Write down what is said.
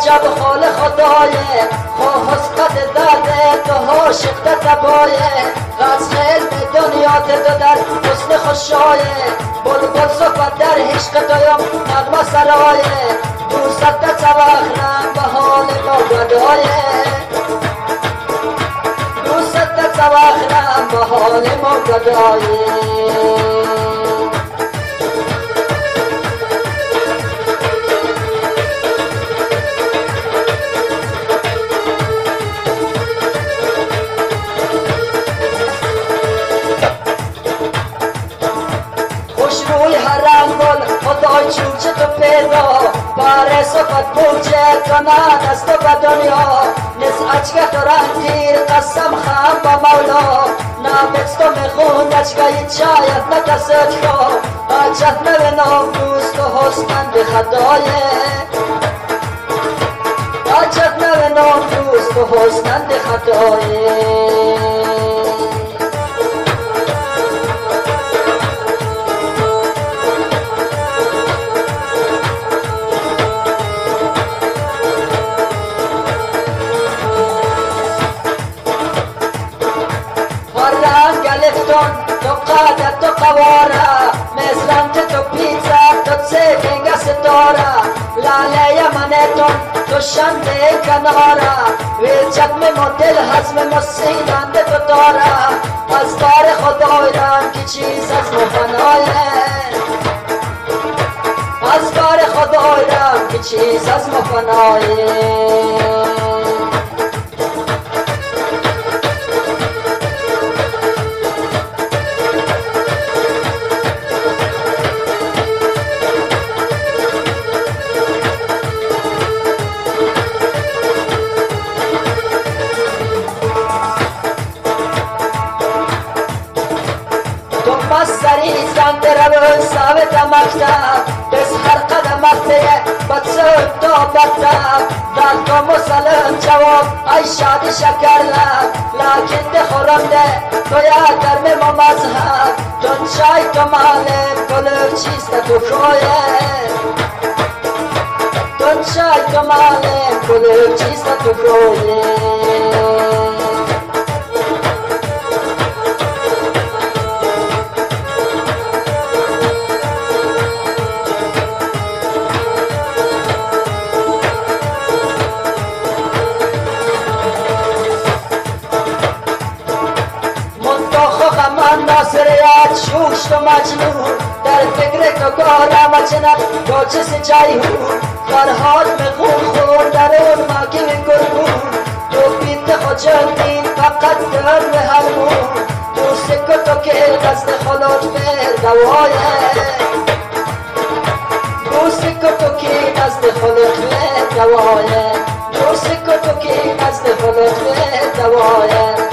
شب خال خدایه خواه قد درد تو عاشق تبایه غز خیل به دنیا تو در حسن خوشایه بلبل صحبت در عشق دایم نغمه سرایه دوست تسوخنم به حال موگدایه دوست تسوخنم به حال موگدایه خدای چوچه تو پیدا باره صفت بوچه کنن از تو به دنیا نز اچگه تو رنگیر قسم خم با مولا نبکس تو میخون اچگه چایت نکست خوا اچت نبینم دوست و حسنن به خدایه اچت نبینم دوست و حسنن به خدایه تو قادر تو قوارا مثلن تو پیزا تو سیدنگ ستارا لاله منتون تو شنده کنارا ویل چکم مدل حزم مسیدند تو دارا از بار خدایرم که چیز از مفنایه از بار خدایرم که چیز از مفنایه سری زنده رو ثابت مکتب بس هر قدم مقته بچه تو بطب در تو مسلم جواب ای شاد شکر لب لکن ده خورنده تو یا درم ما مذهب دون چای تو معلم کلو چیست تو خویه دون چای تو معلم کلو چیست تو خویه ناصریت شوش تو مجنون در فکر تو کارم اچنم گوچه سی چای هون فرهاد میں خون خور در اون ماکی من گرگون تو بیت خوچندین فقط در و هرمون تو سکو تو که دست خلوت به دوایه تو سکو تو که دست خلوت به دوایه تو سکو تو که دست خلوت به دوایه